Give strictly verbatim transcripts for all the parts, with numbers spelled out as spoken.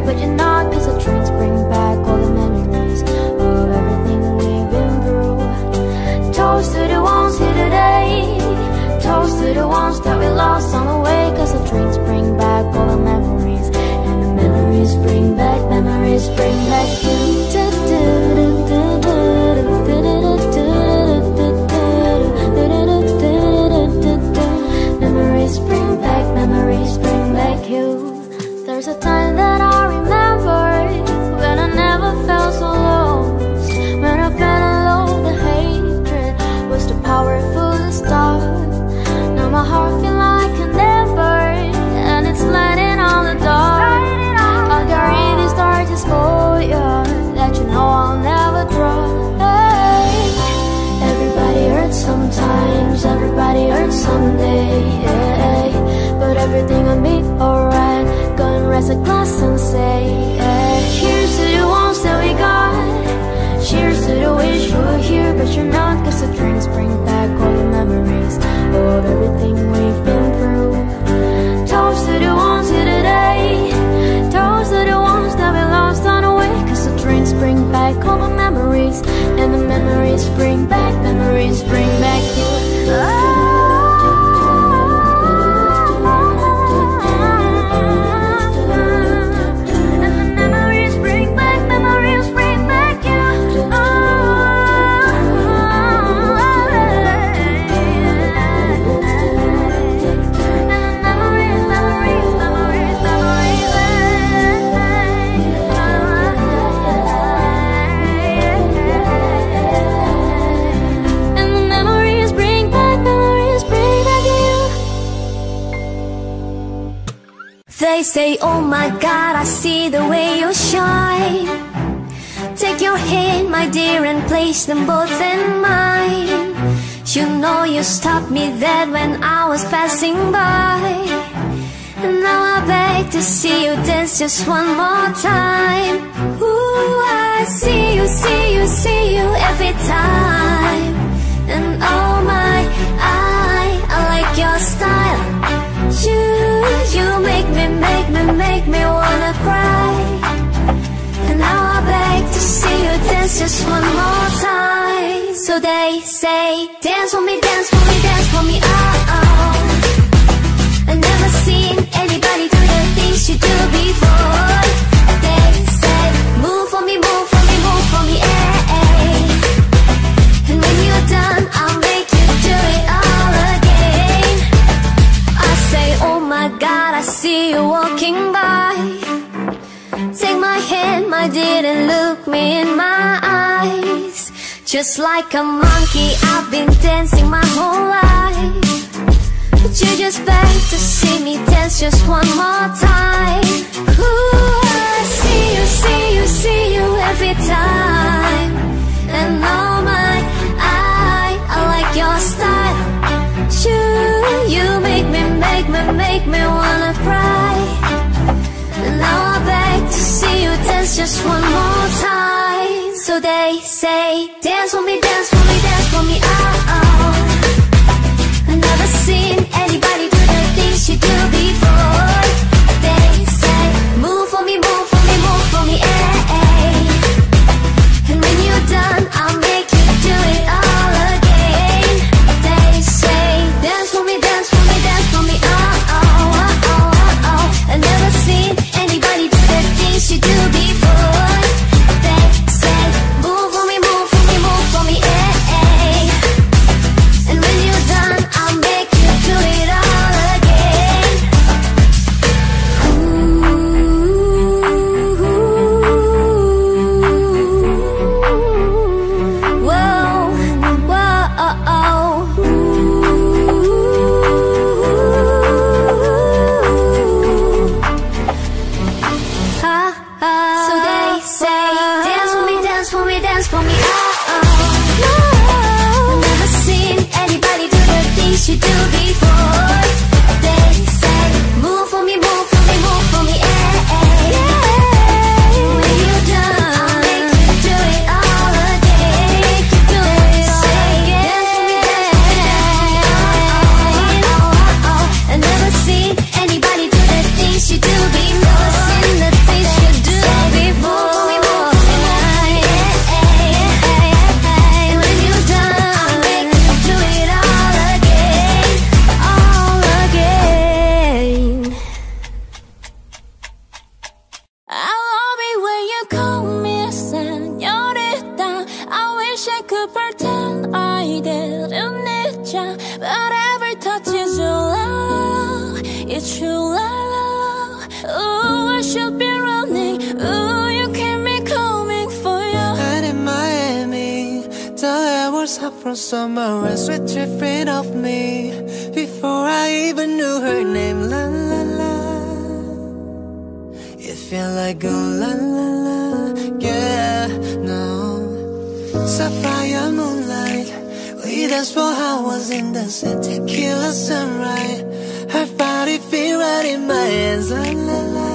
but you're not. Cause the drinks bring back all the memories of everything we've been through. Toast to the ones here today, toast to the ones that we lost on the way. Cause the drinks bring back all the memories, and the memories bring back, memories bring back you. Memories bring back, memories bring back you. There's a time that I remember when I never felt so lost, when I felt alone, the hatred was too powerful to stop. Now my heart feels like a never, and it's landing on the dark. I carry these darkest for you, that you know I'll never drop. Hey, everybody hurts sometimes, everybody hurts someday, yeah. But everything will be alright. Go and raise a glass and say, yeah. Cheers to the ones that we got, cheers to the wish you were here but you're not. Cause the drinks bring back all the memories of everything we've been through. Toast to the ones here today, toast to the ones that we lost on the way. Cause the drinks bring back all the memories, and the memories bring back, memories bring back you. Oh. They say, oh my God, I see the way you shine. Take your hand, my dear, and place them both in mine. You know you stopped me dead when I was passing by. And now I beg to see you dance just one more time. Ooh, I see you, see you, see you every time. And oh my, I, I like your style. You, you make me, make me, make me wanna cry. And now I beg to see you dance just one more time. So they say, dance for me, dance for me, dance for me, oh, oh. I've never seen anybody do the things you do before. They say, move for me, move for me, move for me, eh, eh. And when you're done, I'll make you do it all again. I say, oh my God, I see you walking by. Take my hand, my dear, and look me in my eyes. Just like a monkey, I've been dancing my whole life. But you just beg to see me dance just one more time. Ooh, I see you, see you, see you every time. And oh my, I, I like your style. You, you make me, make me, make me wanna cry. And now I beg to see you dance just one more time. So they say, dance for me, dance for me, dance for me, oh, oh. I've never seen anybody do the things you do before. They say, move for me, move for me, move for me, eh, eh. And when you're done, I'll make you do it all again. They say, dance for me, dance for me, dance for me, oh, oh, oh, oh, oh, oh. I've never seen anybody do the things you do before. They say, move for me, move for me, move for me, eh, eh. And when you're done, I'll make you do it all again. Ooh, whoa, whoa, oh, oh. Ah, ah. So they say, dance for me, dance for me, dance for me, oh, oh. I've never seen anybody do the things you do before. They say, move for me, move for me, move for me, eh, eh. When you're done, I'll make you do it all again. Make you do it all again. Dance for me, dance for me, oh, oh, oh. I've never seen anybody do the things you do before. Never seen the things you do. true, la la la. Ooh, I should be running. Ooh, you keep me coming for you. And in Miami, the air was hot from summer rain, sweet dripping off me before I even knew her name. La la la. It felt like oh la la la, yeah, no. Sapphire moonlight, we danced for hours in the sun. Tequila sunrise, her body fit right in my hands. La la la.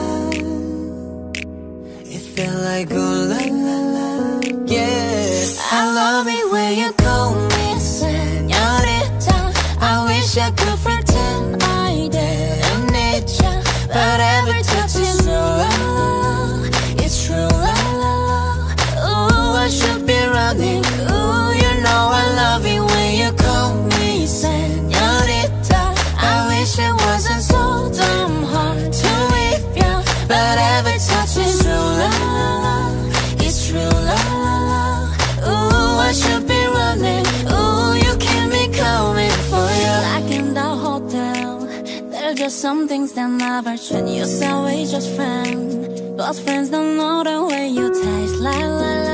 It felt like oh la la la, yeah. I love it when you call me señorita. I wish I could pretend I didn't need ya, but every touch is true, la la la. It's true, la la la. Ooh, I should be running. Ooh, you know I love it when you call me señorita. I wish it wasn't so damn hard to leave ya, but every touch is true, la la la. It's true, la la la. Ooh, I should be running. Ooh, you keep me coming for you. Like in the hotel, there's just some things that never change. You say we just friends, but friends don't know the way you taste. La la la.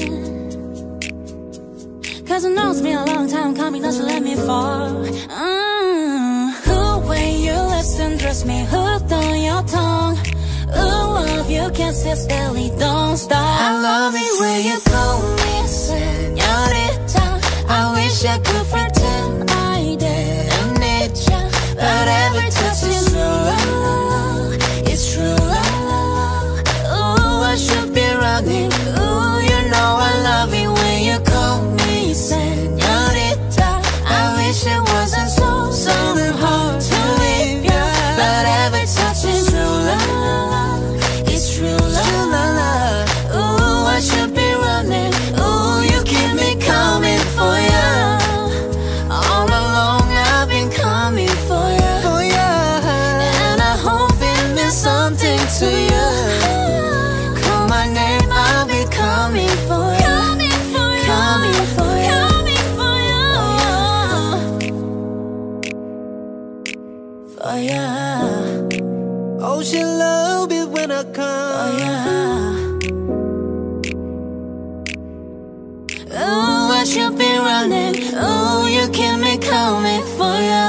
Cause I know it's been a long time coming, don't you let me fall. mm. Who when you listen, trust me, hooked on your tongue. Ooh, love you can't sit still, it don't stop. I love it when you call me señorita. I wish I could pretend I didn't need ya, but every touch is true, la la la. It's true, la la la. Ooh, I should be running. Ooh, you know I love it when you call me señorita. I wish it wasn't so, so hard to leave ya, but every touch is true, la la la. It's true, la la la. Ooh, I should be running. Ooh, you keep me coming for ya. All along I've been coming for ya, for ya. And I hope it means something to you. Call my name, I'll be coming for ya. Coming for ya, coming for ya, coming for ya, for ya. Oh, she love it when I come. Oh yeah. Ooh, I should be running. Ooh, you keep me coming for ya.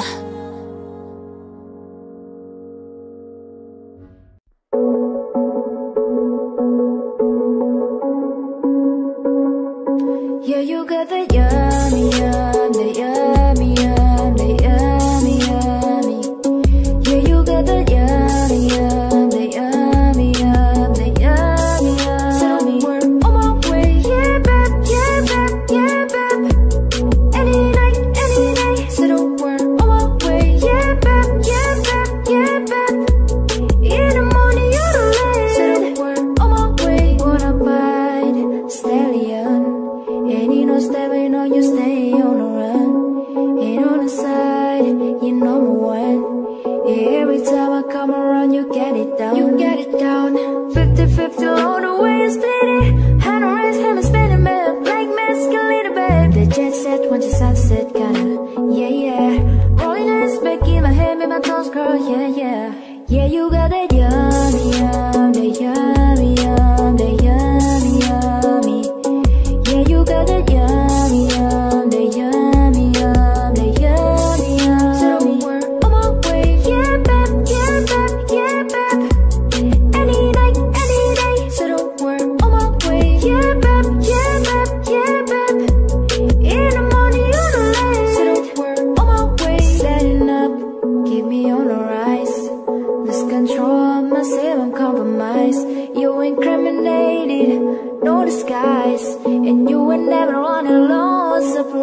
Yeah, you got the yummy, yum, the yummy, yum, the yummy, yummy. Yeah, you got the yummy, yum, the yummy, yum, the yummy, yum. So we're on my way, yeah, babe, yeah, babe, yeah, babe. Any night, any day. So we're on my way, yeah, babe, yeah, babe, yeah, babe. In the morning, you're late. So we're on my way, wanna bite stallion. And you know, stay, you know, you stay on the run. And on the side, you number one. Every time I come around, you get it down. You get it down. Fifty fifty all the way, you split it. Hand on raise, him and spinning, babe. Like mescaline, babe. The jet set, when the sunset, kinda. Yeah, yeah. Rolling eyes back in my head, make my toes curl. Yeah, yeah. Yeah, you got that yummy, yum, the yummy, yum, the yummy, yummy. Yeah, you got that yummy, yum, the yummy, yum, the yummy, yum. So we're on my way, yeah, babe, yeah, babe, yeah, babe. Any night, any day. So we're on my way, yeah, babe, yeah, babe, yeah, babe. In the morning, you're the late. So we're on my way, setting up, keep me on the rise. Lose control of myself, I'm compromised. You incriminated, no disguise. And you were never on a low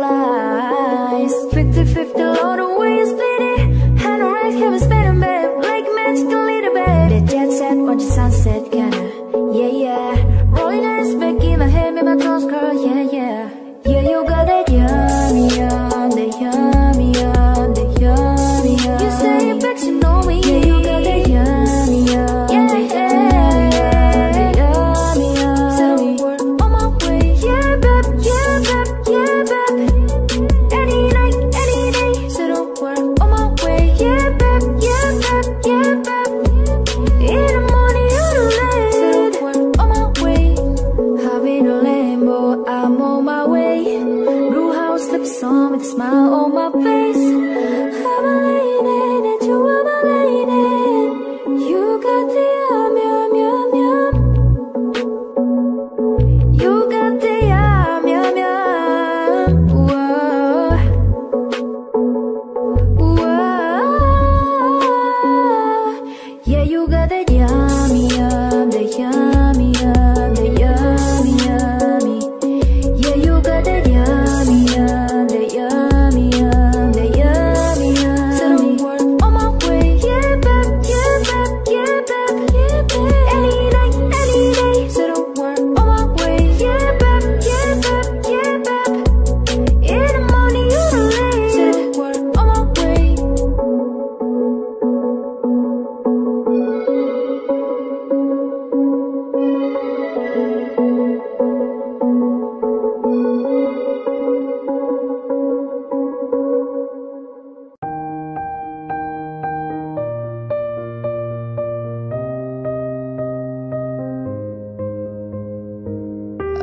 supplies. Fifty fifty all the way, you split it. Hand on raise, have a spinning, babe. Like magical little babe. The jet set, watch the sunset, kinda. Yeah, yeah. Rolling eyes back in my head, make my toes curl. Yeah, yeah. Yeah, you got that yummy, yum, the yummy, yum, the yummy, yum. You say you're back, you know me. Yeah, you got that yummy, yum, yeah, the yummy, yum, the yummy, yum. So we're on my way, yeah, babe, yeah, babe, yeah, babe. Any night, any day. So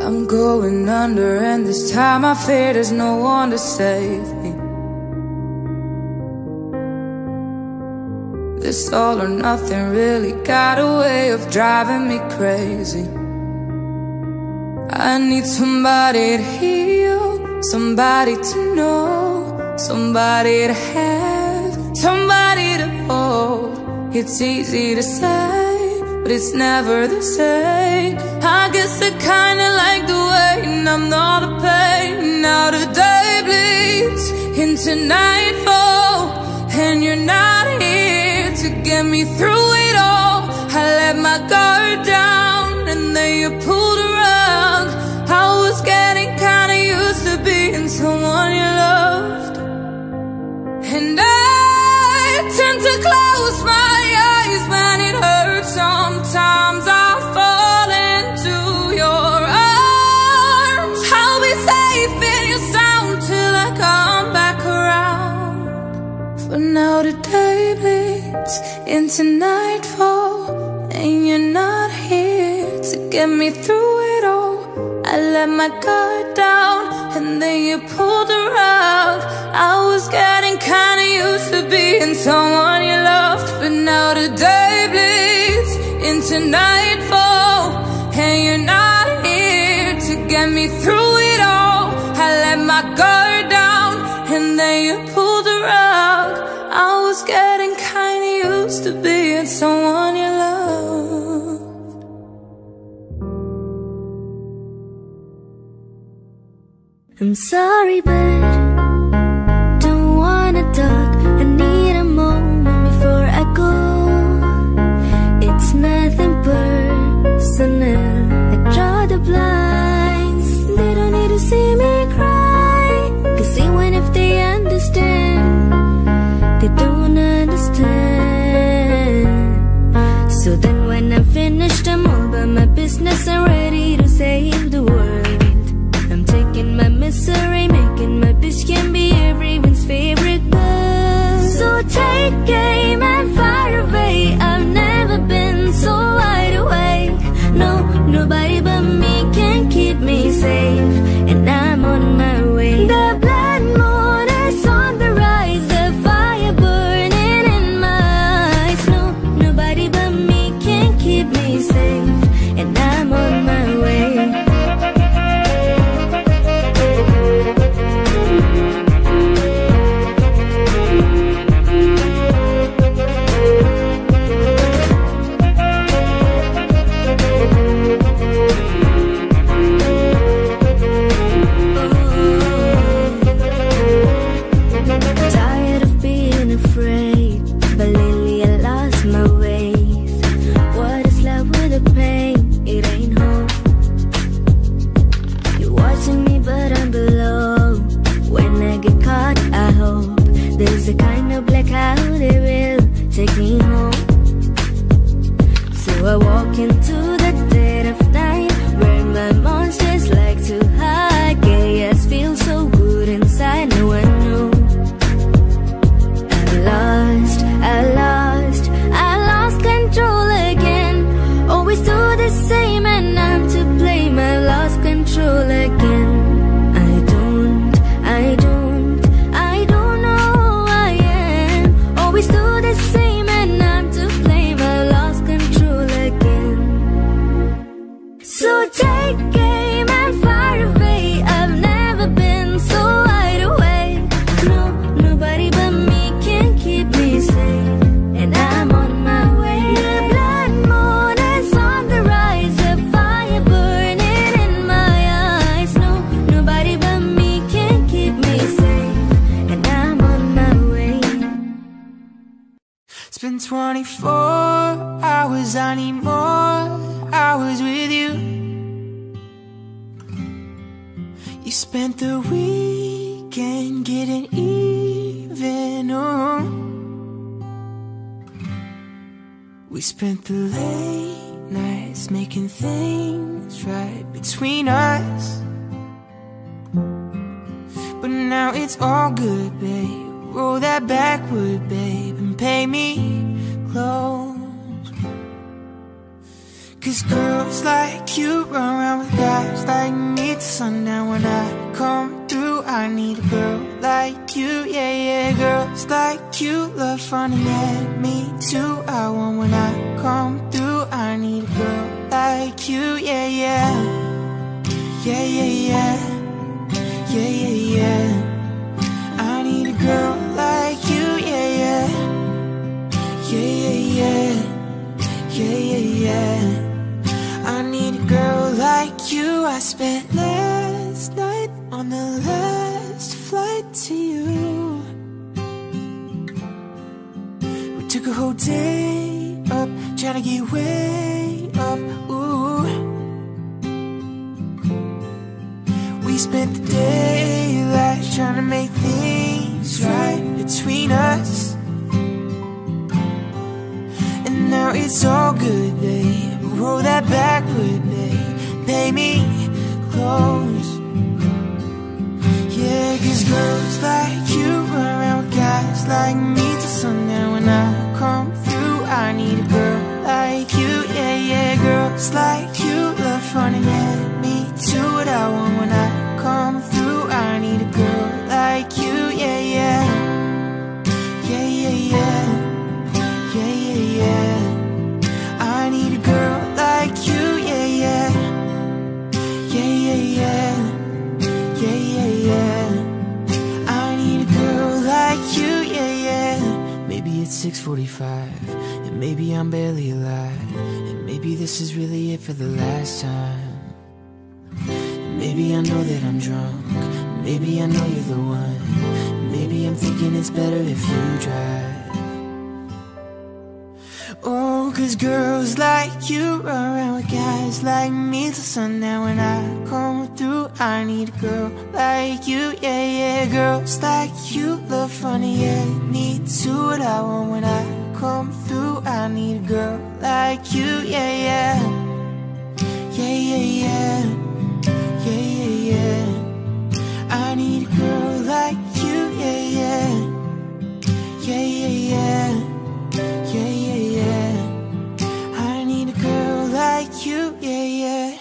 I'm going under, and this time I fear there's no one to save me. This all or nothing really got a way of driving me crazy. I need somebody to heal, somebody to know, somebody to have, somebody to hold. It's easy to say, but it's never the same. I guess I kinda like the way I'm not a pain. Now the day bleeds into nightfall, and you're not here to get me through it all. I let my guard down, and then you pulled a rug. I was getting kinda used to being someone you loved, and I tend to close my eyes when it hurts. Sometimes I fall into your arms. I'll be safe in your sound till I come back around. For now the day bleeds into nightfall, and you're not here to get me through it all. I let my guard down, and then you pulled the rug. I was getting kinda used to being someone you loved, but now the day bleeds into nightfall, and you're not here to get me through it all. I let my guard down, and then you pulled the rug. I was getting kinda used to being someone you loved. I'm sorry, but don't wanna talk. I need a moment before I go. It's nothing personal. I draw the blinds. They don't need to see me cry, 'cause even if they understand, they don't understand. So then when I'm finished, I'm all about my business. I'm ready to save the world. I'm taking my misery, making my bitch can be everyone's favorite girl. So take aim and fire away. I've never been so wide awake. No, nobody but me can keep me safe, and I'm on my way. The blood moon is on the rise, the fire burning in my eyes. No, nobody but me can keep me safe, and I'm on my way. Tired of being afraid, but lately I lost my ways. What is love with the pain? It ain't home. You're watching me, but I'm below. When I get caught, I hope there's a kind of blackout that will take me home. So I walk into the dead of night, where my monsters like to hide. Chaos feels so good inside, no one knows. I lost, I lost, I lost control again. Always do the same, and I'm to blame. I lost control again. I don't, I don't, I don't know who I am. Always do the same, and I'm to blame. I lost control again. So take aim and fire away. I've never been so wide awake. No, nobody but me can keep me safe, and I'm on my way. The blood moon is on the rise, the fire burning in my eyes. No, nobody but me can keep me safe, and I'm on my way. It's been twenty-four hours, I need more hours with you. You spent the weekend getting even, oh. We spent the late nights making things right between us. But now it's all good, babe. Roll that backward, babe, and pay me close. cause girls like you run around with guys like me till sundown. When I come through, I need a girl like you, yeah, yeah. Girls like you love fun and yeah, me too. I want when I come through, I need a girl like you, yeah, yeah. Yeah, yeah, yeah. Yeah, yeah, yeah. I need a girl like you, yeah, yeah. Yeah, yeah, yeah. Yeah, yeah, yeah. I need a girl like you. I spent last night on the last flight to you. We took a whole day up, trying to get way up, ooh. We spent the daylight trying to make things right between us. And now it's all good, babe. Roll that backward, babe. Pay me close. Yeah, cause girls like you run around with guys like me till sundown. When I come through, I need a girl like you, yeah, yeah. Girls like you love fun and yeah, me too. What I want when I come through, I need a girl like you, yeah, yeah. Yeah, yeah, yeah. Yeah, yeah, yeah. I need a girl like you, yeah, yeah. Yeah, yeah, yeah. Yeah, yeah, yeah. I need a girl like you, yeah, yeah. Maybe it's six forty-five, and maybe I'm barely alive, and maybe this is really it for the last time. And maybe I know that I'm drunk, maybe I know you're the one. Maybe I'm thinking it's better if you drive. Oh, cause girls like you run around with guys like me till sundown. When I come through, I need a girl like you, yeah, yeah. Girls like you love funny, yeah, me too. What I want when I come through, I need a girl like you, yeah, yeah. Yeah, yeah, yeah. Yeah, yeah, yeah. I need a girl like you, yeah, yeah. Yeah, yeah, yeah. Yeah, yeah, yeah. I need a girl like you, yeah, yeah.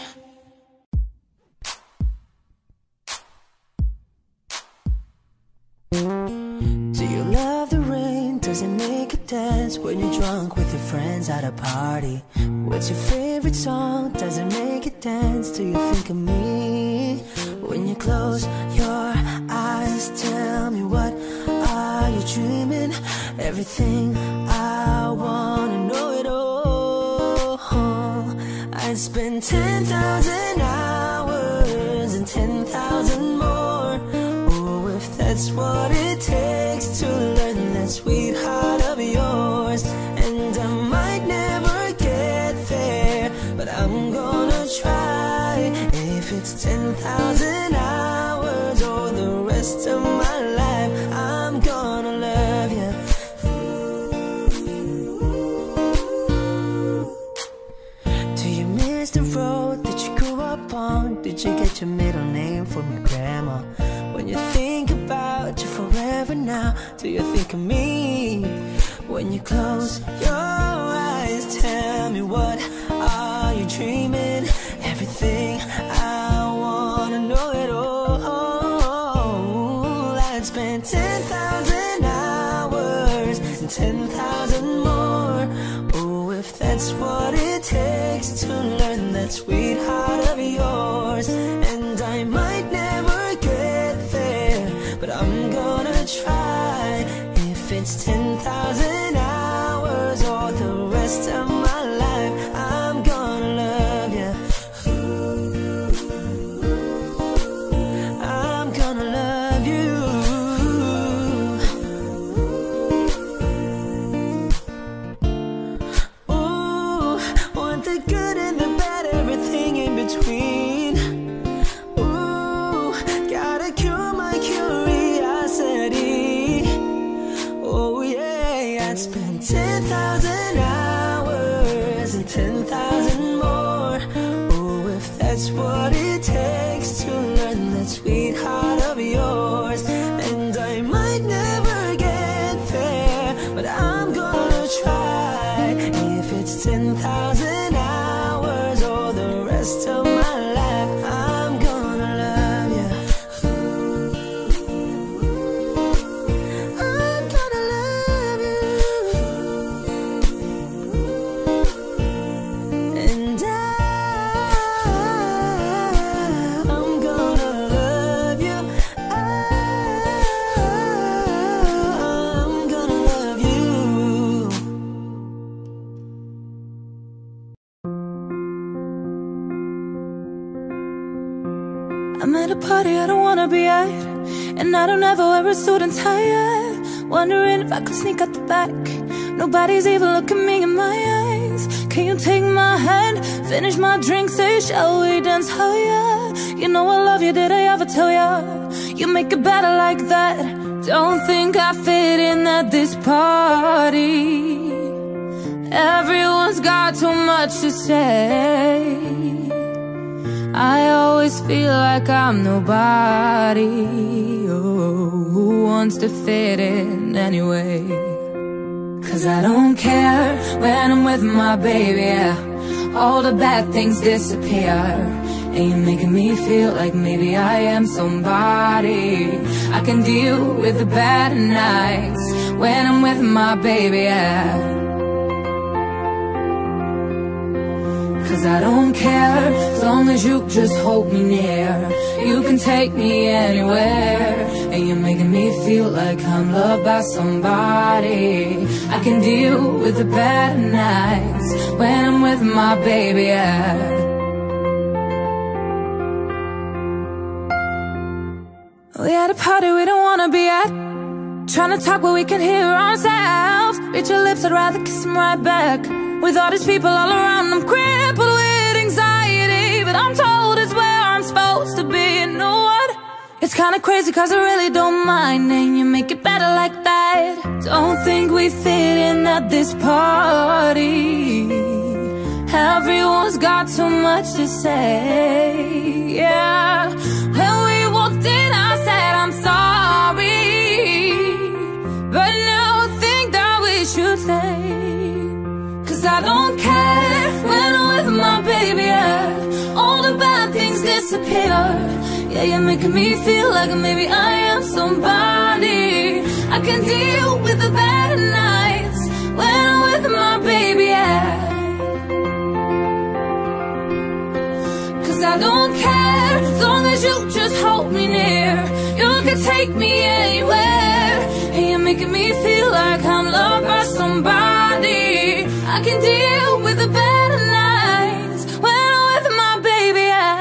Do you love the rain? Does it make you dance when you're drunk with your friends at a party? What's your favorite song? Does it make you dance? Do you think of me? When you close your eyes, tell me, what are you dreaming? Everything I wanna know it all. I'd spend ten thousand hours and ten thousand more. Oh, if that's what it takes to learn that sweet heart of yours. And I might never get there, but I'm gonna try. If it's ten thousand hours or the rest of my life, I'm gonna love you. Do you miss the road that you grew up on? Did you get your middle name from your grandma? When you think about you forever now, do you think of me? When you close your eyes, tell me, what are you dreaming? Everything I wanna know it all. I'd spend ten thousand hours and ten thousand more. Oh, if that's what it takes to learn that sweet heart of yours. And I might never get there, but I'm gonna try. If it's ten thousand hours or the rest of my life, I'm gonna love you. I'm gonna love you. Ooh, want the good and the bad, everything in between. Ooh, gotta cure my curiosity. Oh yeah, I'd spend ten thousand hours rest of my life. I'm gonna love you. I'm gonna love you. And I, I'm gonna love you. I'm gonna love you. I'm at a party I don't wanna be at, and I don't ever wear a suit and tie. Wondering if I could sneak out the back. Nobody's even looking me in my eyes. Can you take my hand, finish my drink, say shall we dance, oh yeah. You know I love you, did I ever tell ya? You make it better like that. Don't think I fit in at this party. Everyone's got too much to say. I always feel like I'm nobody. Oh, who wants to fit in anyway? Cause I don't care when I'm with my baby, yeah. All the bad things disappear, and you're making me feel like maybe I am somebody. I can deal with the bad nights when I'm with my baby, yeah. Cause I don't care, as long as you just hold me near. You can take me anywhere, and you're making me feel like I'm loved by somebody. I can deal with the bad nights when I'm with my baby, yeah. We at a party we don't wanna be at, trying to talk but we can hear ourselves. Reach your lips, I'd rather kiss them right back. With all these people all around, I'm crippled with anxiety, but I'm told it's where I'm supposed to be. You know what? It's kinda crazy cause I really don't mind, and you make it better like that. Don't think we fit in at this party. Everyone's got too much to say, yeah. When we walked in I said I'm sorry, but now I think that we should stay. Cause I don't care when I'm with my baby, yeah. All the bad things disappear. Yeah, you're making me feel like maybe I am somebody. I can deal with the bad nights when I'm with my baby, yeah. Cause I don't care, as long as you just hold me near. You can take me anywhere, and you're making me feel like I'm loved by somebody. I can deal with the better nights when I'm with my baby, yeah.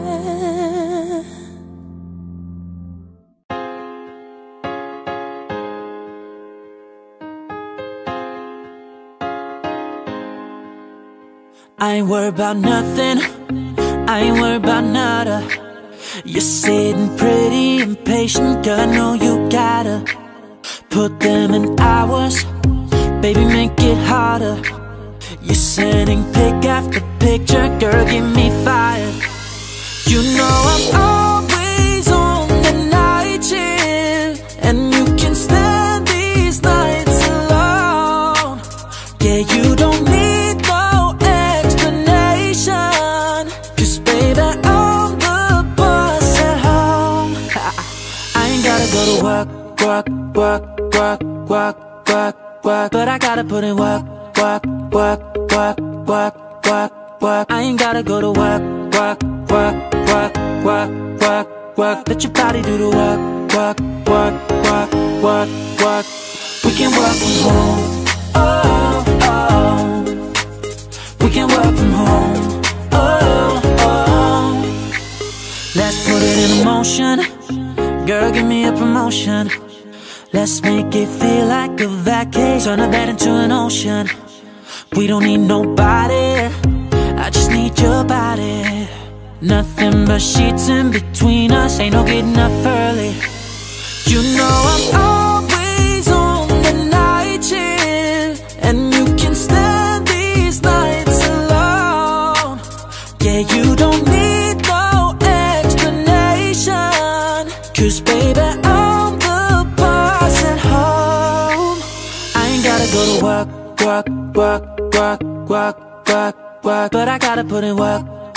I ain't worried about nothing, I ain't worried about nada. You're sitting pretty impatient, girl, I know you gotta put them in hours. Baby, make it harder. You're sending pic after picture, girl, give me fire. You know I'm always on the night shift, and you can stand these nights alone. Yeah, you don't need no explanation, cause baby, I'm the boss at home. I ain't gotta go to work, work, work, work, work, work, work, but I gotta put in work, work, work, work, work, work, work. I ain't gotta go to work, work, work, work, work, work, work. Let your body do the work, work, work, work, work, work. We can work from home, oh, oh. We can work from home, oh, oh. Let's put it in motion, girl, give me a promotion. Let's make it feel like a vacation, turn a bed into an ocean. We don't need nobody, I just need your body. Nothing but sheets in between us, ain't no getting up early. You know I'm always on the night shift, and you can stand these nights alone. Yeah, you don't need no explanation, cause baby, I'm the boss at home. I ain't gotta go to work, work, work, work, work, work, work, but I gotta put in work,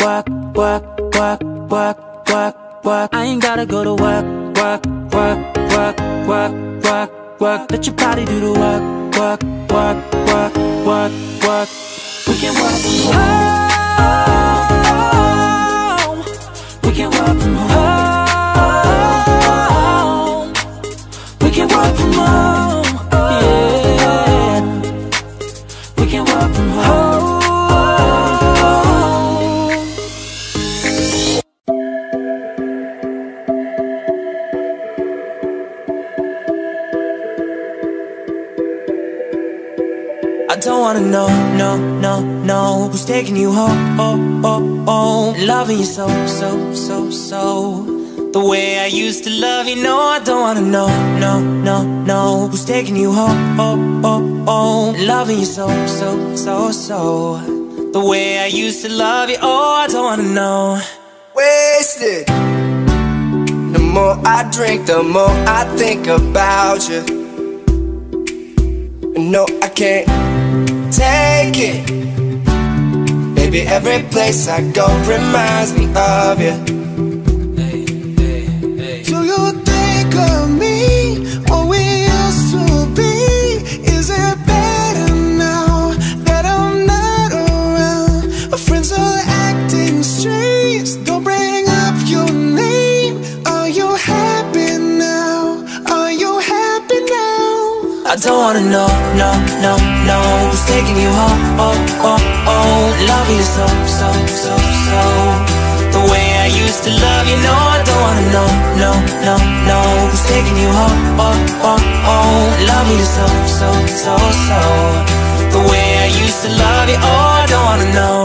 work, work, work, work, work, work. I ain't gotta go to work, work, work, work, work, work, work. Let your body do the work, work, work, work, work, work. We can work from home. We can work from home. We can work from home. Yeah. We can work from home. I don't wanna know, no, no, no, who's taking you home, oh, oh, oh, loving you so, so, so, so, the way I used to love you. No, I don't wanna know, no, no, no, who's taking you home, oh, oh, oh, loving you so, so, so, so, the way I used to love you. Oh, I don't wanna know. Wasted. The more I drink, the more I think about you. No, I can't take it. Baby, every place I go reminds me of you. Hey, hey, hey. Do you think of me, what we used to be? Is it better now that I'm not around? My friends are acting strange, don't bring up your name. Are you happy now? Are you happy now? I don't wanna know, no, no, no, who's taking you home, oh, oh, oh, loving you so, so, so, so, the way I used to love you. No, I don't wanna know, no, no, no, who's taking you home, oh, oh, oh, loving you so, so, so, so, the way I used to love you. Oh, I don't wanna know.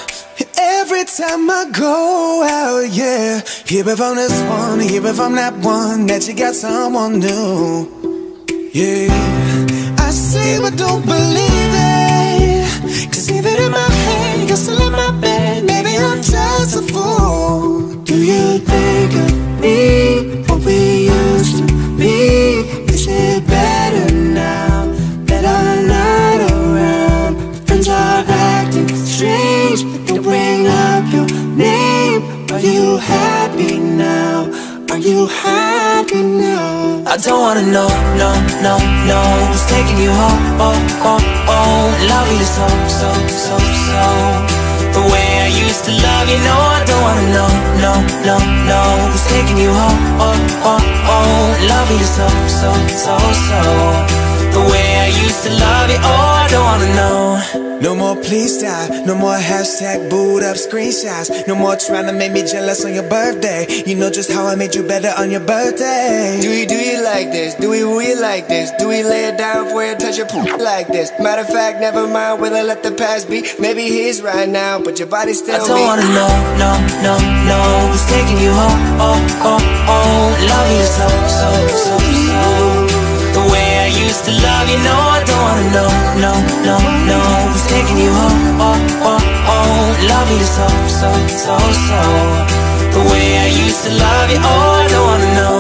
Every time I go out, yeah, hear it from this one, hear it from that one, that you got someone new. Yeah, I see but don't believe it, cause even in my head, you're still in my bed. Maybe I'm just a fool. Do you think of me, what we used to be? Is it better now that I'm not around? Friends are acting strange, don't bring up your name. Are you happy now? Are you happy now? I don't wanna know, no, no, no, who's taking you home, oh, oh, oh, loving you so, so, so, so, the way I used to love you. No, I don't wanna know, no, no, no, who's taking you home, oh, oh, oh, loving you so, so, so, so, the way I used to love you. Oh, I don't wanna know. No more please stop, no more hashtag booed up screenshots. No more trying to make me jealous on your birthday. You know just how I made you better on your birthday. Do we do you like this? Do we woo you like this? Do we lay it down for you and touch your poop like this? Matter of fact, never mind, will I let the past be? Maybe he's right now, but your body's still me. I don't me. wanna know, no, no, no, who's taking you home, oh, oh, oh, loving you so, so, so, so, the way I used to love you. No, I don't wanna know, no, no, no, who's taking you home, oh, oh, oh, loving you so, so, so, so, the way I used to love you. Oh, I don't wanna know.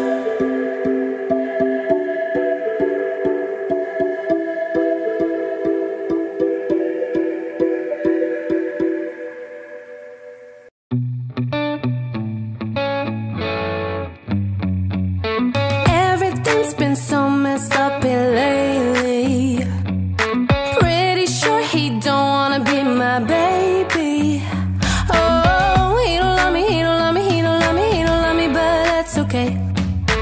Everything's been so messed up here lately. Pretty sure he don't wanna be my baby. Oh, he don't love me, he don't love me, he don't love me, he don't love me, but that's okay.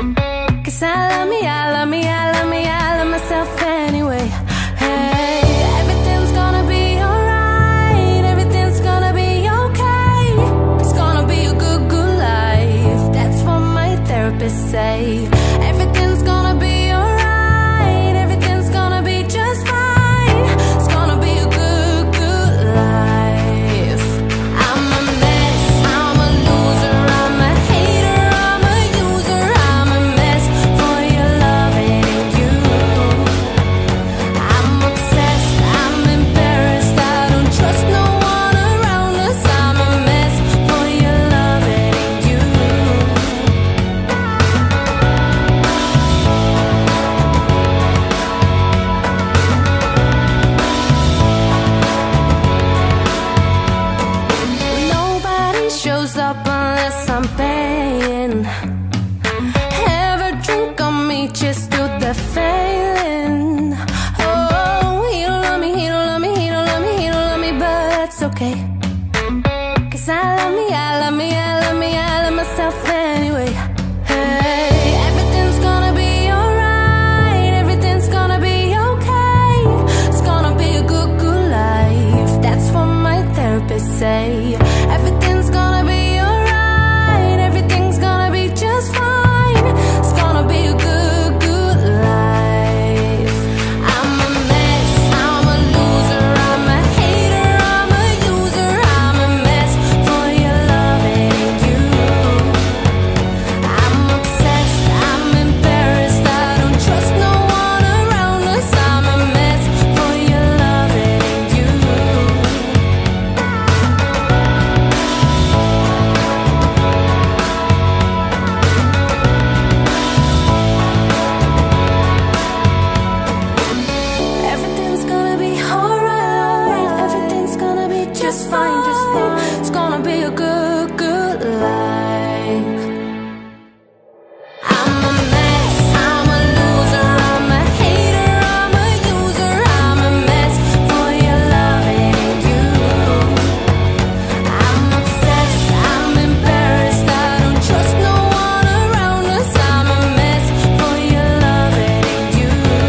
lose up unless I'm paying. Have a drink on me, cheers to the failing. Oh, he don't love me, he don't love me, he don't love me, he don't love me, but that's okay. Cause I love me, I love me, I love me, I love myself anyway. Hey, everything's gonna be alright, everything's gonna be okay. It's gonna be a good, good life. That's what my therapist say. Everything's gonna be alright, everything's gonna be just fine. It's gonna be a good, good life. I'm a mess, I'm a loser, I'm a hater, I'm a user, I'm a mess for your loving you. I'm obsessed, I'm embarrassed, I don't trust no one around us. I'm a mess for your loving you. Everything's gonna be alright, everything's gonna be just fine, just fine. It's gonna be a good, good life. I'm a mess, I'm a loser, I'm a hater, I'm a user, I'm a mess for your loving you. I'm obsessed, I'm embarrassed, I don't trust no one around us. I'm a mess for your loving you.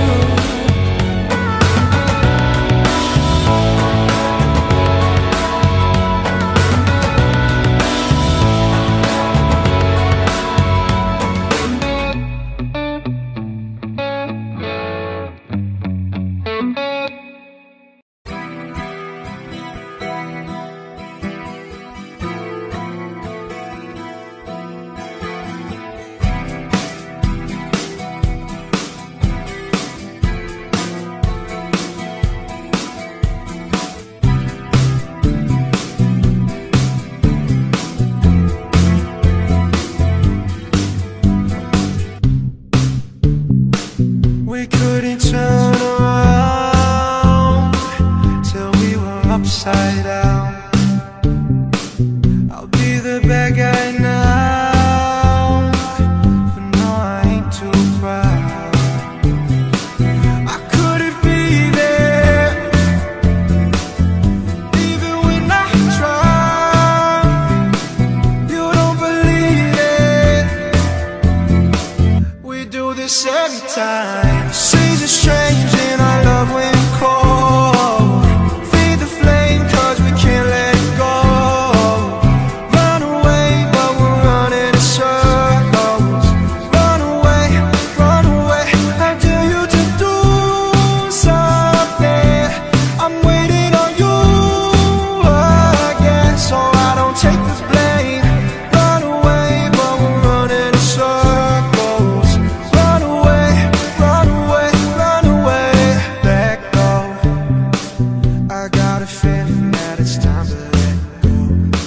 We couldn't turn around till we were upside down. I'll be the bad guy now, but no, I ain't too proud. I couldn't be there, even when I tried. You don't believe it, we do this every time. Seasons change and our love went cold. Feed the flame cause we can't let it go. Run away but we're running in circles. Run away, run away, I dare you to do something. I'm waiting on you again, so I don't take the blame. Run away but we're running in circles. Run away, run away, run away, let go. I got a feeling that it's time to let go.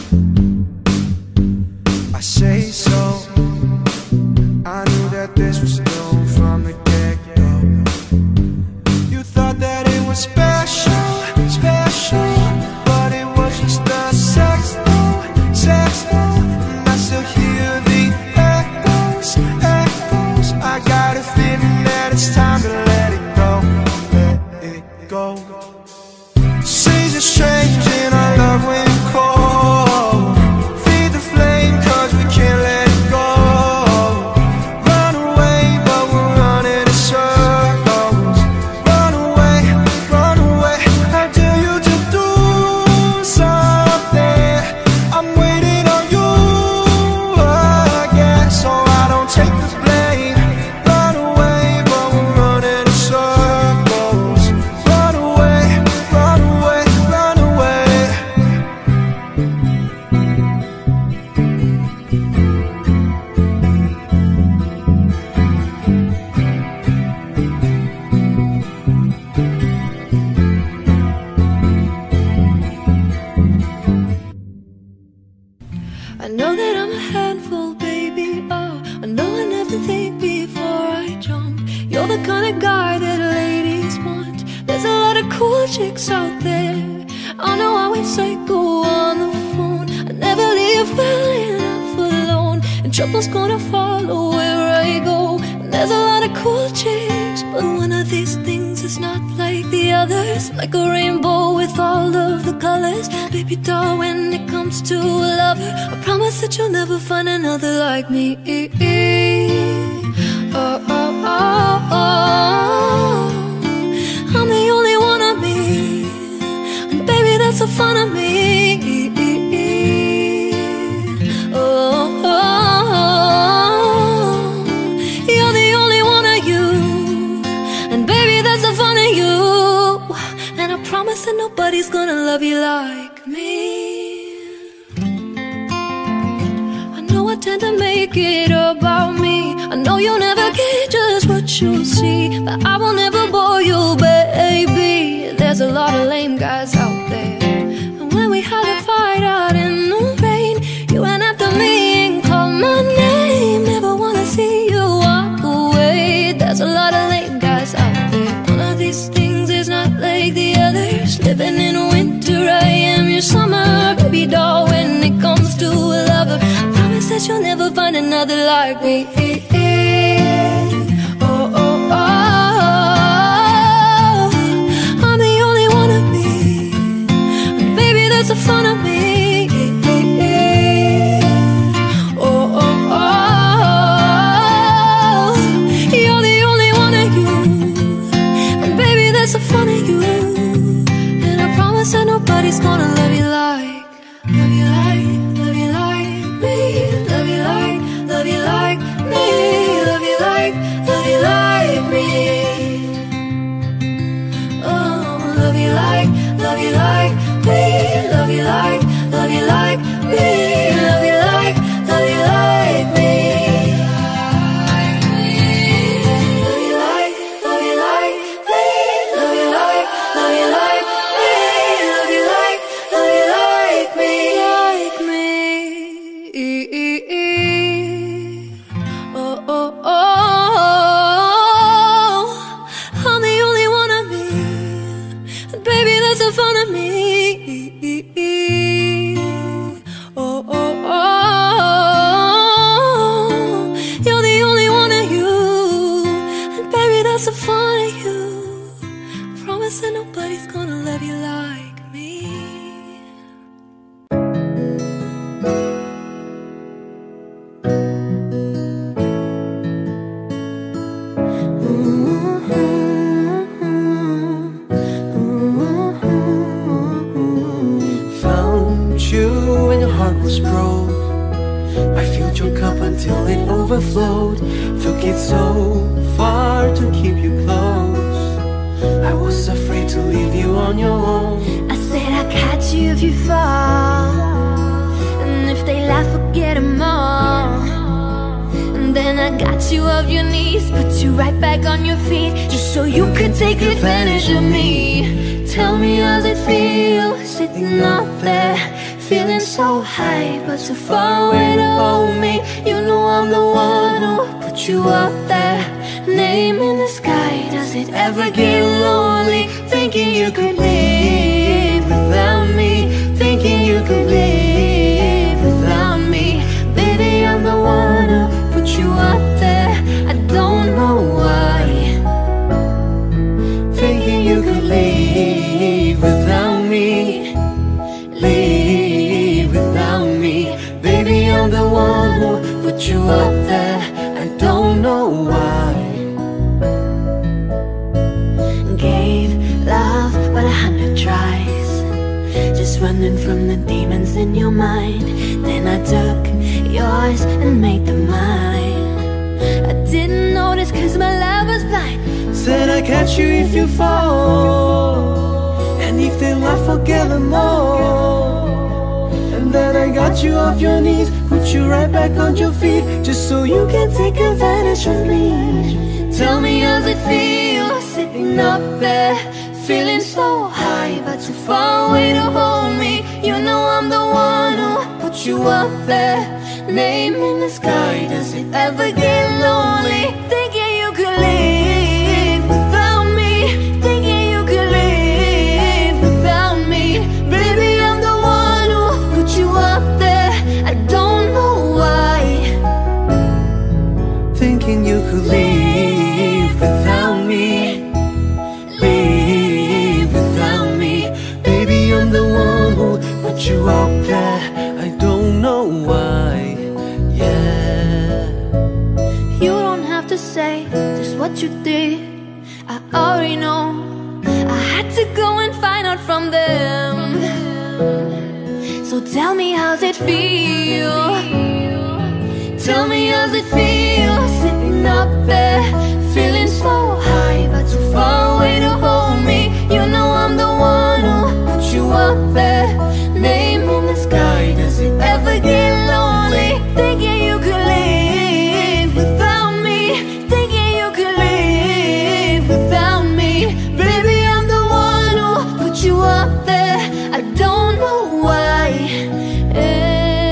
I say so, I knew that this was doomed from the get-go. You thought that it was special, special, but it was just a sex though, sex though. And I still hear the echoes, echoes. I got a feeling that it's time to let it go, let it go. Seasons change and our love went cold. Feed the flame cause we can't let it go. Run away but we're running in circles. Run away, run away, I dare you to do something. I'm waiting on you again, so I don't take the blame. Run away but we're running in circles. Run away, run away, run away. I know that I'm a handful, baby. Oh, I know I never think before I jump. You're the kind of guy that ladies want. There's a lot of cool chicks out there. I know I would psycho on the phone. I never leave well enough alone, and trouble's gonna follow where I go. And there's a lot of cool chicks, but one of these things is not like the others. Like a rainbow with all of the colors. Baby doll, when it comes to a lover, I promise that you'll never find another like me. Oh, oh, oh, oh. I'm the only one of me, and baby, that's the fun of me. Oh, oh, oh. You're the only one of you, and baby, that's the fun of you. And I promise that nobody's gonna love you like me. I know I tend to make it about me. I know you'll never get just what you see, but I will never bore you, baby. There's a lot of lame guys out there, and when we had a fight out in the rain, you went after me and called my name. Never wanna see you walk away. There's a lot of lame guys out there. One of these things is not like the others. Living in winter, I am your summer. Baby doll, when it comes to a lover, I promise that you'll never find another like me. Oh, oh, oh, I'm the only one of me, and baby, that's the fun of me. Oh, oh, oh, you're the only one of you, and baby, that's the fun of you. And I promise that nobody's gonna love you like, love you like, love you like me, love you like, love you like me, love you like, love you like me. Oh, love you like, love you like me, love you like, love you like me, love you like, love you like me. Love you like, love you like me, love you like, love you like me, love you like, love you like me, like me. Oh, oh, oh, I'm the only one of me, and baby, that's the fun of me. Oh, oh, oh, you're the only one of you, and baby, that's the fun of you. Promise that nobody's gonna love you like me. Found you when your heart was broke. I filled your cup until it overflowed. Took it so far to keep you close. I was afraid to leave you on your own. I said I'd catch you if you fall, and if they laugh, forget them all. And then I got you off your knees, put you right back on your feet, just so you could take advantage of me. Tell me, how's it feel, sitting up there, feeling so high, but so far away to hold me. You know I'm the one who put you up there, name in the sky. Does it ever get lonely, thinking you could live without me, thinking you could live without me? Baby, I'm the one who put you up there, I don't know why, thinking you could live without me, live without me. Baby, I'm the one who put you up there, I don't know why. Gave love but a hundred tries, just running from the demons in your mind. Then I took yours and made them mine. I didn't notice cause my love was blind. Said I'd catch you if you fall, and if they laugh, forget them all. And then I got you off your knees, put you right back on your feet, just so you can take advantage of me. Tell me, how's it feel, sitting up there, feeling so high, but too far away to hold me. You know I'm the one who put you up there, name in the sky. Does it ever get lonely, thinking you could live without me, thinking you could live without me? Baby, I'm the one who put you up there, I don't you did, I already know. I had to go and find out from them. So tell me, how's it feel? Tell me, how's it feel? Sitting up there, feeling so high, but too far away to hold me. You know I'm the one who put you up there, name in the sky. Does it ever get lonely? Thinking you could live without me, thinking you could live without me. Baby, I'm the one who put you up there. I don't know why. Hey.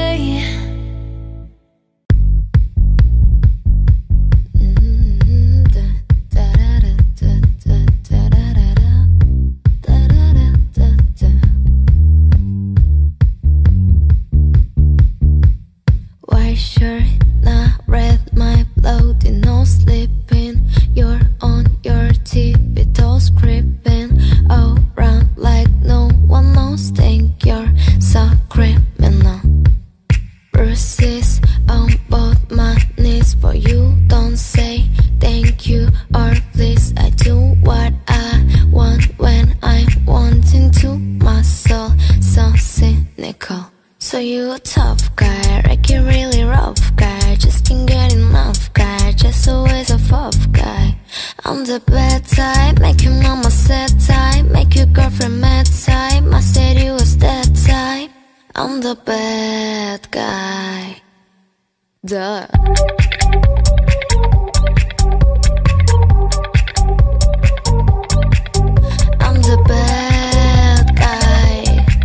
White shirt, not red, my bloody nose slipping. You're on your tippy toes, creeping around like no one knows. Think you're so criminal. Bruises on both my knees, for you don't say thank you or please. I do what I want when I'm wanting to. My soul so cynical. So you a tough guy, like you really rough guy. Just can't get enough guy, just always a tough guy. I'm the bad type, make your mama sad type, make your girlfriend mad type. I said you was that type. I'm the bad guy. Duh. I'm the bad guy.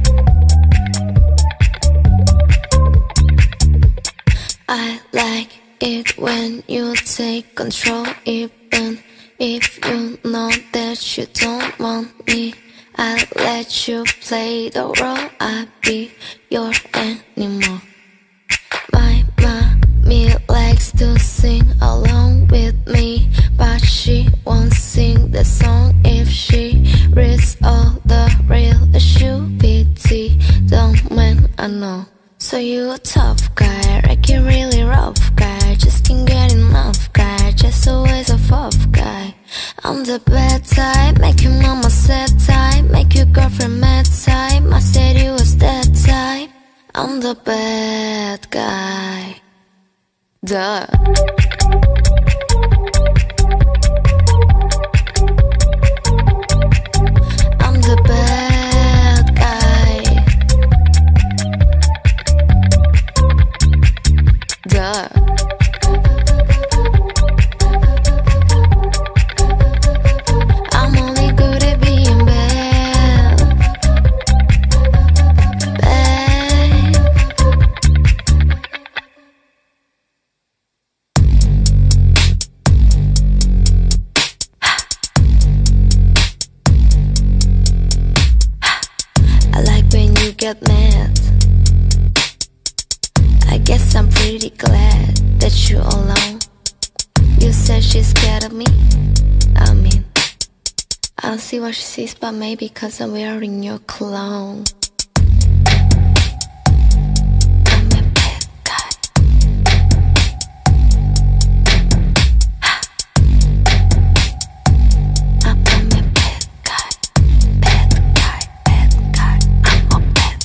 I like it when you take control, even if you know that you don't want me. I'll let you play the role, I'll be your animal. My mommy likes to sing along with me, but she won't sing the song if she reads all the real issue. Pity, don't man, I know. So you a tough guy, like you really rough guy. Just can't get enough guy, just always a tough guy. I'm the bad type, make your mama sad type, make your girlfriend mad type. I said you was that type. I'm the bad guy. Duh. I'm the bad guy. Duh. I'm only good at being bad. Bad. I like when you get mad. I guess I'm pretty glad that you're alone. You said she's scared of me. I mean, I don't see what she sees, but maybe cause I'm wearing your cologne. I'm a bad guy. I'm, I'm a bad guy. Bad guy, bad guy. I'm a bad.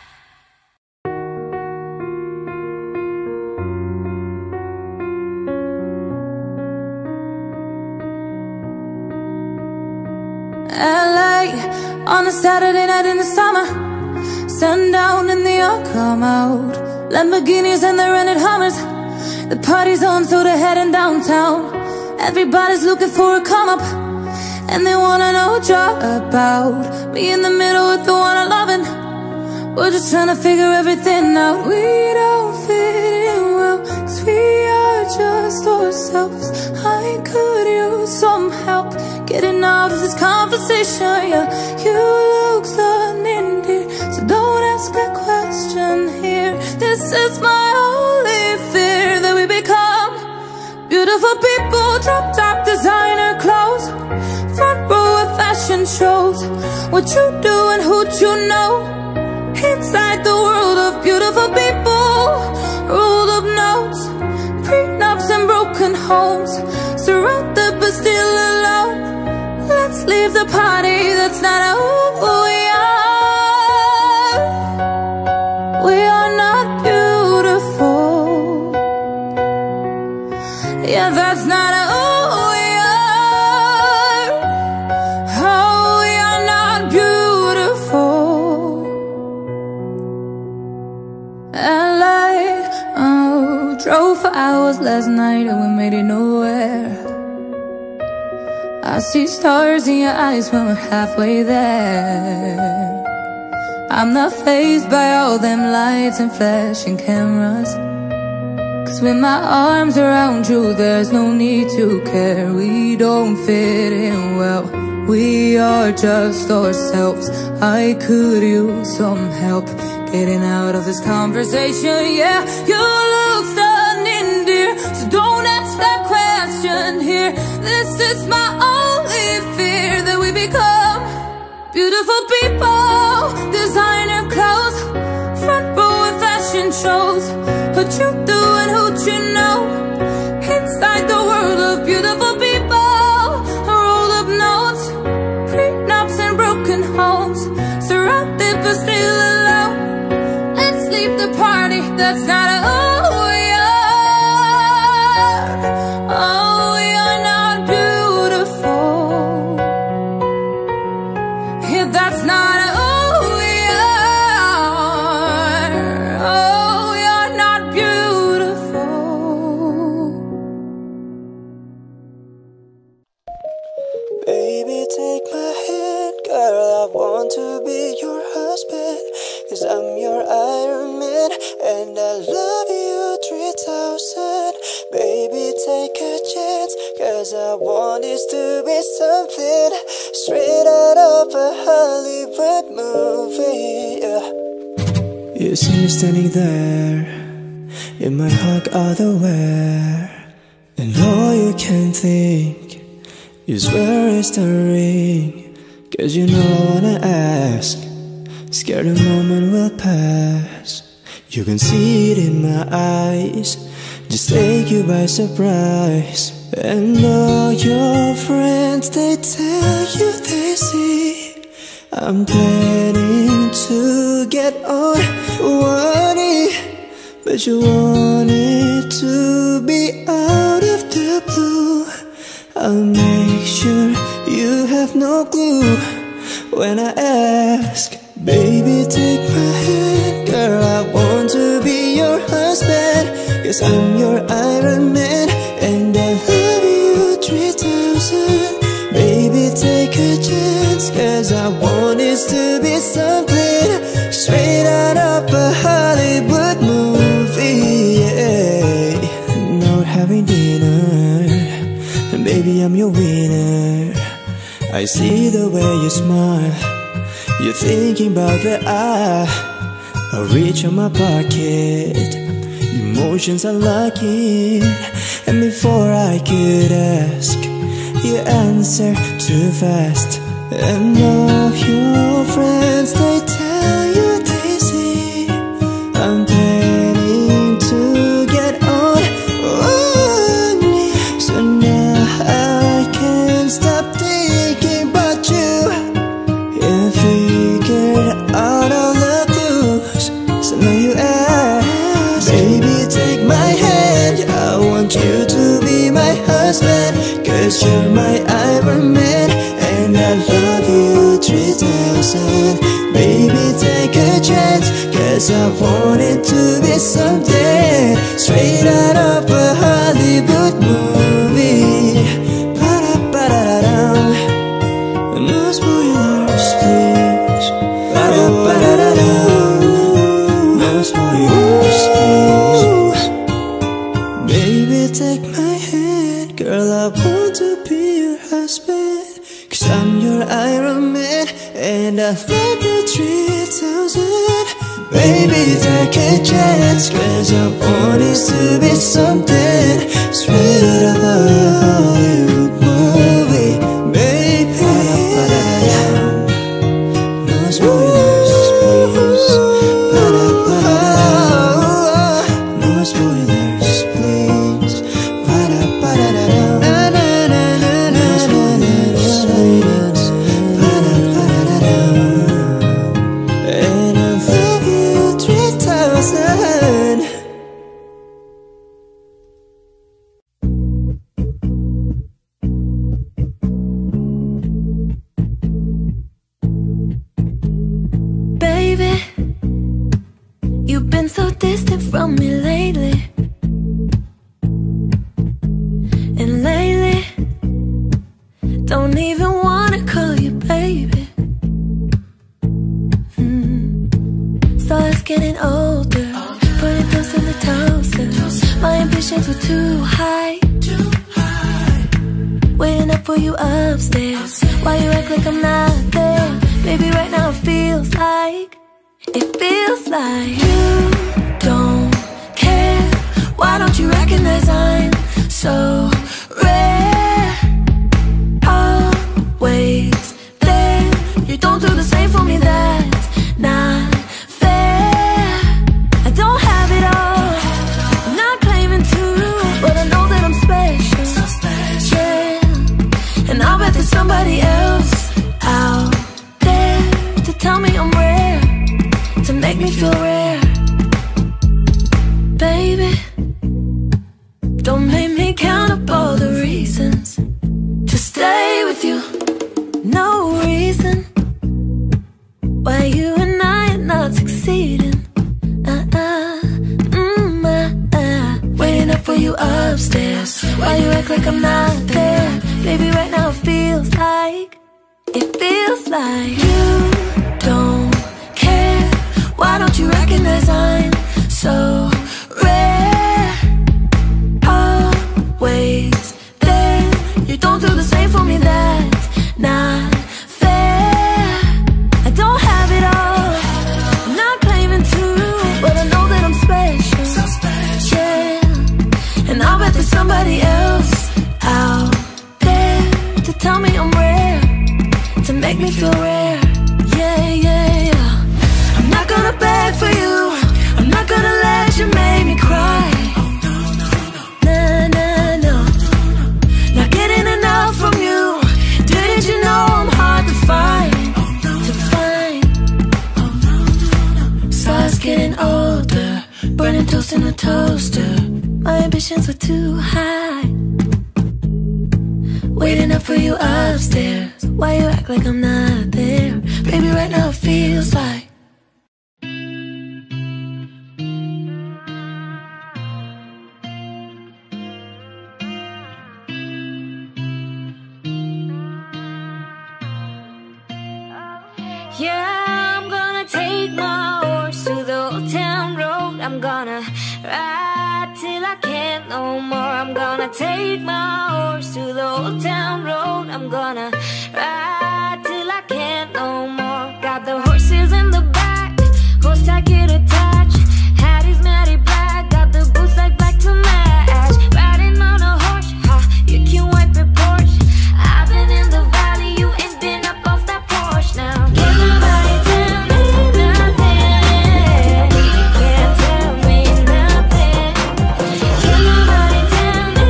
L A on a Saturday night in the summer, sundown and the all come out. Lamborghinis and the rented Hummers. The party's on, so they're heading downtown. Everybody's looking for a come up, and they wanna know what you're about. Me in the middle with the one I'm loving. We're just trying to figure everything out. We don't fit in well, cause we are just ourselves. I could use some help getting out of this conversation. Yeah, you look unindeed, so don't ask that question here. This is my only fear, that we become beautiful people, drop top designer clothes, front row of fashion shows. What you do and who you know, inside the world of beautiful people. Rolled up notes, prenups and broken homes, surrounded but still leave the party, that's not who we are. We are not beautiful. Yeah, that's not who we are. Oh, we are not beautiful. And like, oh, drove for hours last night and we made it nowhere. I see stars in your eyes when we're halfway there. I'm not fazed by all them lights and flashing cameras, 'cause with my arms around you there's no need to care. We don't fit in well, we are just ourselves. I could use some help getting out of this conversation. Yeah, you look stunning, dear, so don't ask that question here. This is my only fear, that we become beautiful people. Designer clothes, front row of fashion shows. What you do and who you know, inside the world of beautiful people. Roll up notes, prenups and broken homes, surrounded but still alone. Let's leave the party, that's not who we are. Oh, we are not beautiful. Yeah, that's not who we are. Oh, we are not beautiful. Baby, take my hand, girl, I want to be your husband, 'cause I'm your Iron Man, and I love you three thousand. Baby, take a chance, 'cause I want this to be something straight out of a Hollywood movie, yeah. You see me standing there, in my hug underwear, and all you can think is where is the ring? 'Cause you know I wanna ask, scared the moment will pass. You can see it in my eyes, just take you by surprise. And all your friends, they tell you they see I'm planning to get on one knee, but you want it to be out of the blue. I'll make sure you have no clue when I ask. Baby, take my hand, girl, I want to be your husband, 'cause I'm your Iron Man, and I love you three thousand. Baby, take a chance, 'cause I want this to be something straight out of a Hollywood movie, yeah. Now we're having dinner, and baby, I'm your winner. I see the way you smile, you're thinking about the eye. I reach on my pocket, emotions are locking, and before I could ask, you answer too fast. And all your friends, they tell you they see I'm planning to get on one knee. So now I can't stop thinking about you. You figured out all the clues, so now you ask. Baby, take my hand, I want you to be my husband, 'cause you're my Iron Man, and I love you three thousand. Baby, take a chance, 'cause I want it to be something straight out of a Hollywood movie. Ba-da-ba-da-da-dum. No spoilers, please. Ba-da-ba-da-da-dum. No spoilers, please. Baby, take my hand, girl, I want to be your husband, 'cause I'm your Iron Man, and I love you three thousand. Baby, take a chance, 'cause I want it to be something straight out of a Hollywood movie, baby. No spoilers, please. No spoilers, please. No spoilers, please. again. Baby, you've been so distant from me lately. And lately, don't even wanna call you baby. mm. So it's getting older, putting those in the toaster. My ambitions were too high, waiting up for you upstairs. Why you act like I'm not there? Baby, right now it feels like, it feels like you don't care. Why don't you recognize I'm so rare? Always there. You don't do the same for me, that's not fair. I don't have it all, I'm not claiming to, but I know that I'm special, yeah. And I'll bet there's somebody else out there to tell me I'm rare, to make me feel rare. Baby, don't make me count up all the reasons to stay with you. No reason why you and I are not succeeding. uh-uh, mm, uh, uh. Waiting up for you upstairs. Why you act like I'm not there? Baby, right now it feels like, it feels like you don't care. Why don't you recognize I'm so rare? Always there. You don't do the same for me, that's not fair. I don't have it all, I'm not claiming to, but I know that I'm special, yeah. And I'll bet there's somebody else out there to tell me I'm rare, to make me feel rare. Yeah, yeah, yeah. I'm not gonna beg for you, I'm not gonna let you make me cry. Nah, nah, no. Not getting enough from you. Didn't you know I'm hard to find, to find? So I was getting older, burning toast in the toaster. My ambitions were too high, waiting up for you upstairs. Why you act like I'm not there? Baby, right now it feels like, yeah, I'm gonna take my horse to the old town road. I'm gonna ride till I can't no more. I'm gonna take my horse to the old town road. I'm gonna ride till I can't no more. Got the horses in the back, horse tacket attached. Hat is matty black, got the boots like black to match. Riding on a horse, ha, you can wipe your Porsche. I've been in the valley, you ain't been up off that Porsche now. Can't nobody tell me nothing, can't tell me nothing. Can't nobody tell me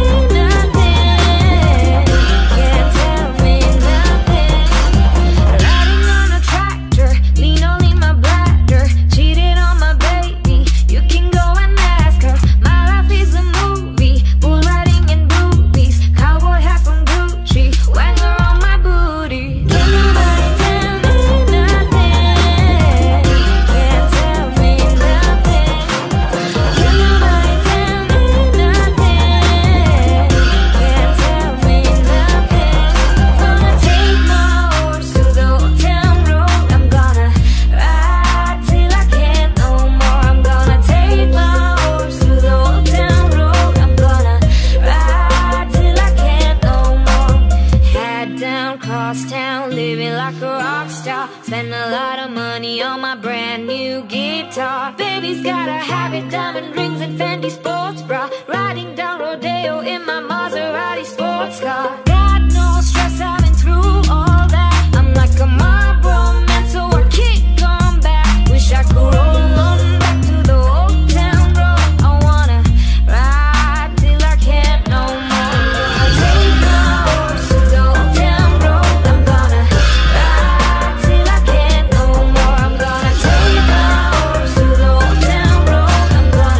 nothing, can't tell me nothing. Riding on a tractor, lean only my bladder. Cheated on my baby, you can go and ask her. My life is a movie, bull riding in boobies. Cowboy hat from Gucci, Wrangler on my booty. Can't nobody tell me nothing, can't tell me nothing. Can't nobody tell me nothing, can't tell me nothing. Gonna take my horse to the old town road. I'm gonna ride till I can't no more. I'm gonna take my horse to the old town road. I'm gonna ride till I can't no more. Head down, cross town, living like a rock star. Spend a lot of money on my brand new guitar. Baby's got a habit, diamond rings and Fendi sports bra. Riding down Rodeo in my Maserati sports car. Got no stress, I've been through all that. I'm like a Marlboro man, so I kick on back. Wish I could roll on back to the old town road. I wanna ride till I can't no more. I'm gonna take my horse to the old town road. I'm gonna ride till I can't no more. I'm gonna take my horse to the old town road. I'm gonna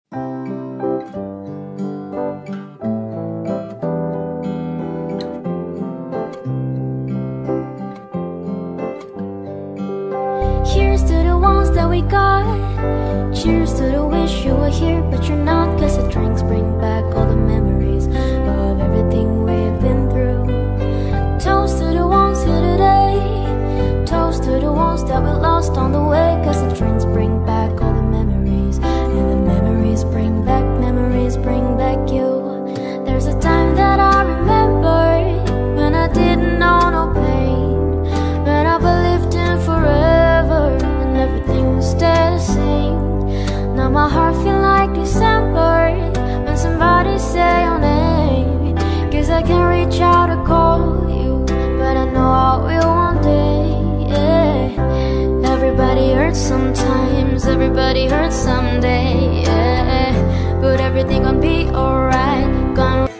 Here's to the ones that we got. Cheers to the wish you were here, but you're not. Cause the drinks bring back all the memories of everything we've been through. Toast to the ones here today. Toast to the ones that we lost on the way. Cause the drinks bring back all the memories, and the memories bring back, memories bring back you. There's a time that I remember when I didn't know no pain, when I believed in forever and everything would stay the same. Now my heart feel like December when somebody say your name. Guess I can't reach out to call you, but I know I will one day, yeah. Everybody hurts sometimes, everybody hurts someday, yeah. But everything gon' be alright. Gonna